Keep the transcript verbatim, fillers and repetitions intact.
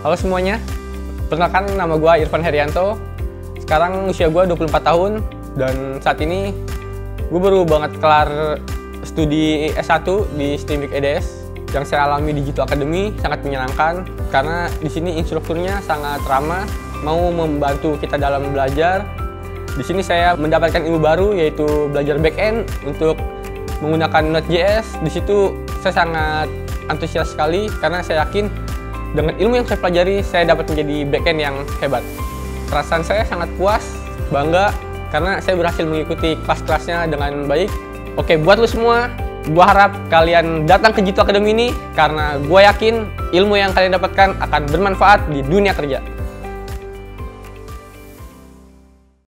Halo semuanya, perkenalkan nama gue Irfan Herianto. Sekarang usia gue dua puluh empat tahun dan saat ini gue baru banget kelar studi S satu di STEAM E D S. Yang saya alami di G two Academy sangat menyenangkan karena di sini instrukturnya sangat ramah, mau membantu kita dalam belajar. Di sini saya mendapatkan ilmu baru yaitu belajar back-end untuk menggunakan Node.js. Di situ saya sangat antusias sekali karena saya yakin dengan ilmu yang saya pelajari, saya dapat menjadi back-end yang hebat. Perasaan saya sangat puas, bangga, karena saya berhasil mengikuti kelas-kelasnya dengan baik. Oke, buat lo semua, gue harap kalian datang ke G two Academy ini, karena gue yakin ilmu yang kalian dapatkan akan bermanfaat di dunia kerja.